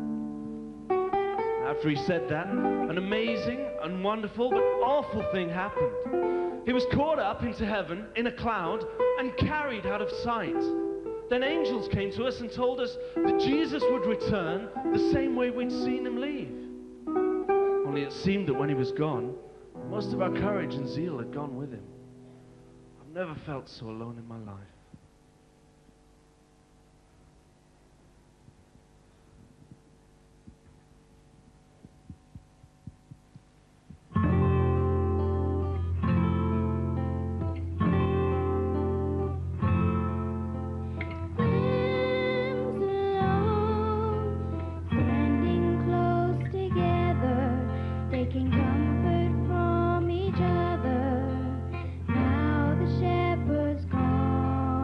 After he said that, an amazing and wonderful but awful thing happened. He was caught up into heaven in a cloud and carried out of sight. Then angels came to us and told us that Jesus would return the same way we'd seen him leave. Only it seemed that when he was gone, most of our courage and zeal had gone with him. I've never felt so alone in my life. Comfort from each other. Now the shepherd's gone.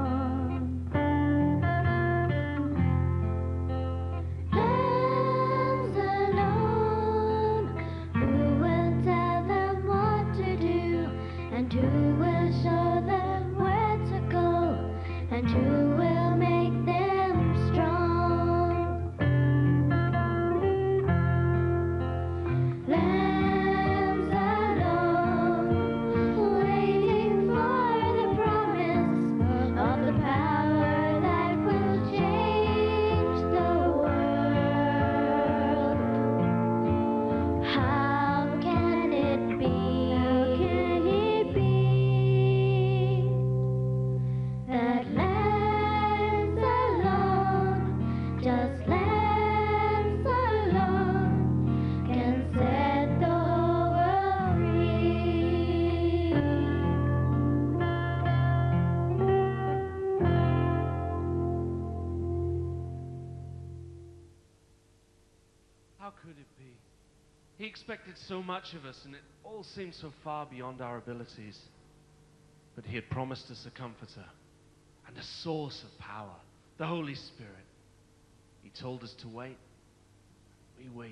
could it be? He expected so much of us, and it all seemed so far beyond our abilities. But he had promised us a comforter and a source of power, the Holy Spirit. He told us to wait. We waited.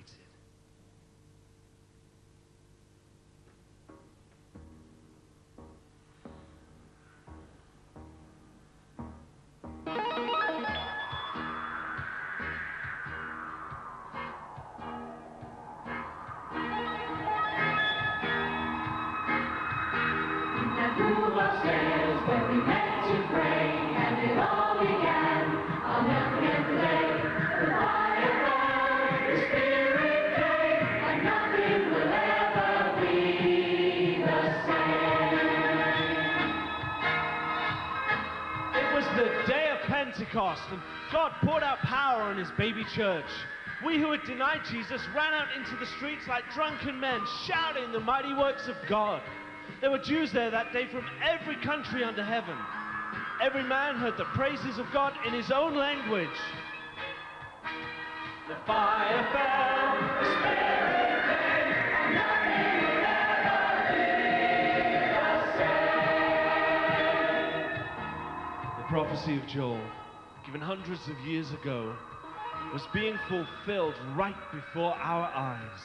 And God poured out power on his baby church. We who had denied Jesus ran out into the streets like drunken men, shouting the mighty works of God. There were Jews there that day from every country under heaven. Every man heard the praises of God in his own language. The fire fell, the Spirit came, and nothing will ever be the same. The prophecy of Joel, given hundreds of years ago, was being fulfilled right before our eyes.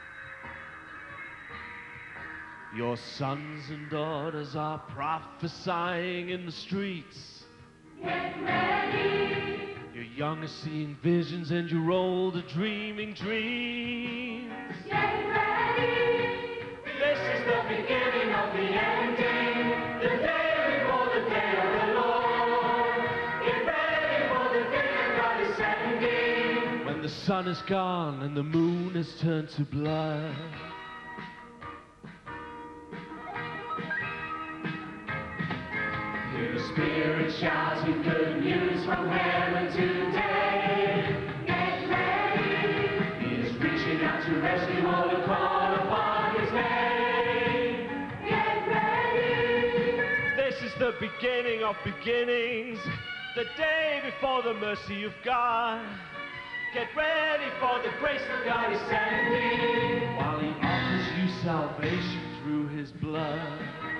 Your sons and daughters are prophesying in the streets. Get ready. Your young are seeing visions and your old are dreaming dreams. Get ready. This is the beginning of the ending, the day before the day of the Lord. Get ready for the day of God descending, when the sun is gone and the moon has turned to blood. Hear the Spirit shouting good news from heaven today. Get ready. He is reaching out to rescue all who call upon his name. Get ready. This is the beginning of beginnings, the day before the mercy of God. Get ready for the grace of God is sending, while he offers you salvation through his blood.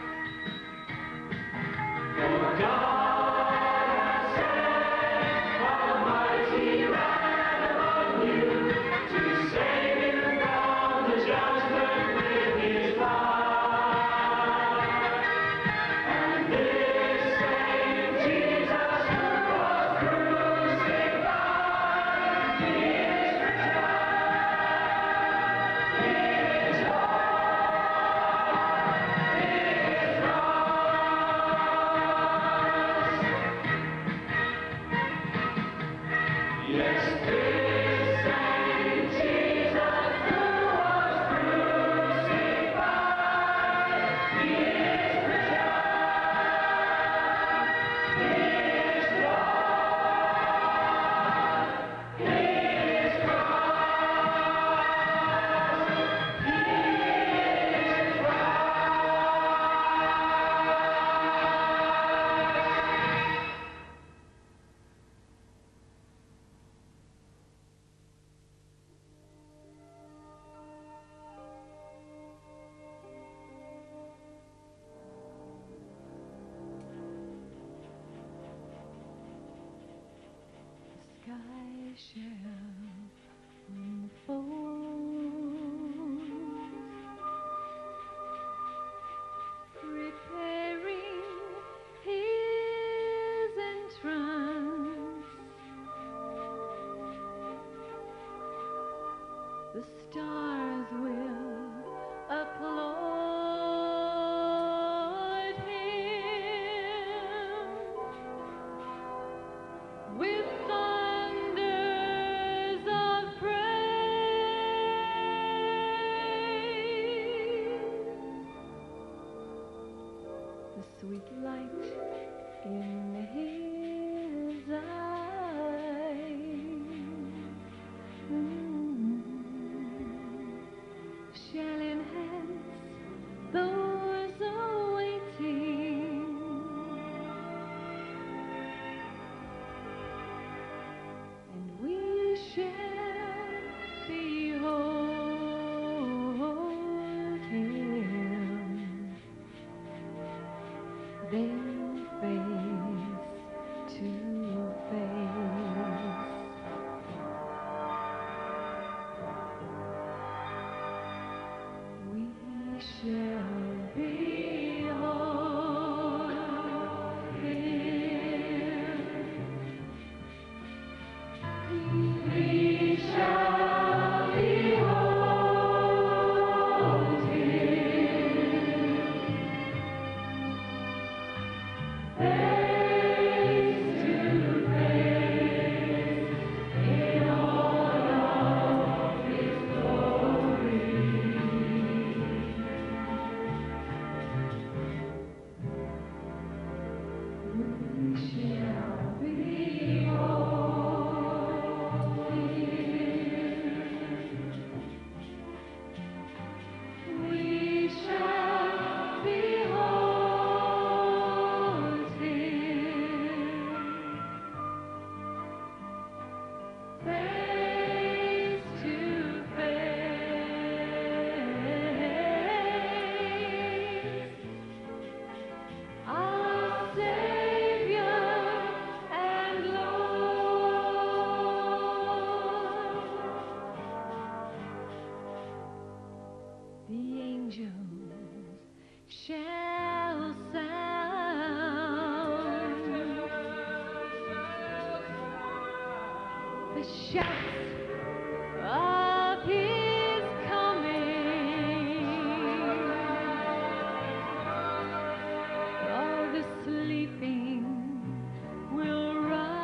For God has sent Almighty right among you to save you from the judgment with his life. And this same Jesus who was crucified, he is returned. He is yes, this same Jesus who was crucified, he is returned. He is Lord. He is Christ. He is Sky shall unfold, preparing his entrance. The stars will applaud him with thunders of praise. The sweet light in his eyes shall enhance those awaiting. And we shall behold the shouts of his coming. All the sleeping will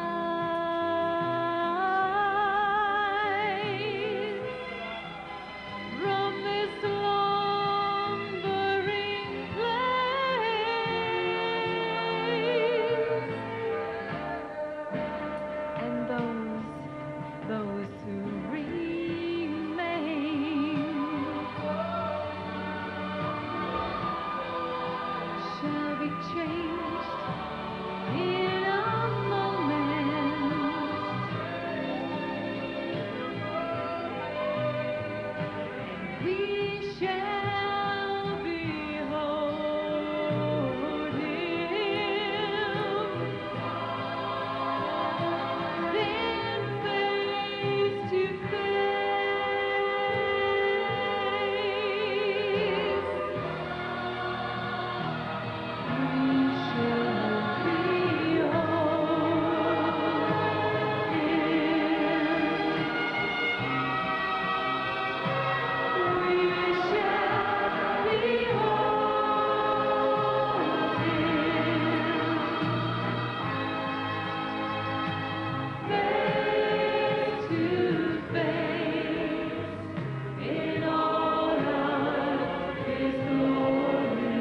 rise from this slumbering place, and those who remain shall be changed in a moment. We shall behold him, then face to face. We shall behold him. We shall behold him, face to face, in all of his glory.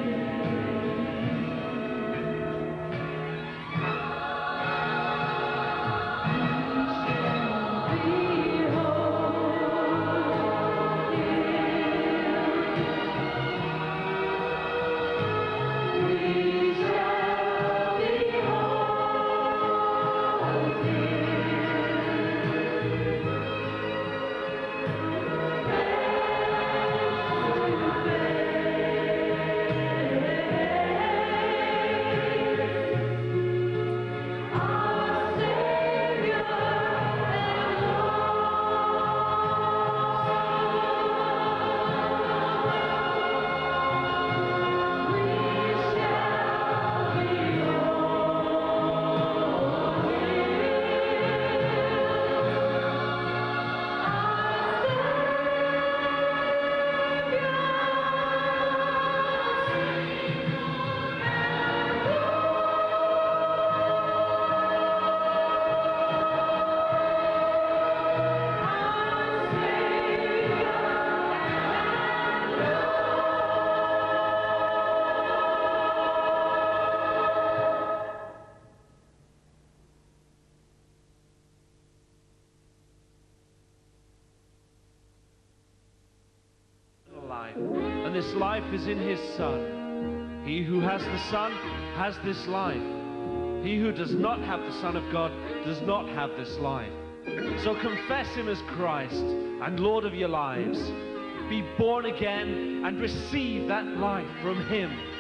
Life, and this life is in his Son. He who has the Son has this life. He who does not have the Son of God does not have this life. So confess him as Christ and Lord of your lives. Be born again and receive that life from him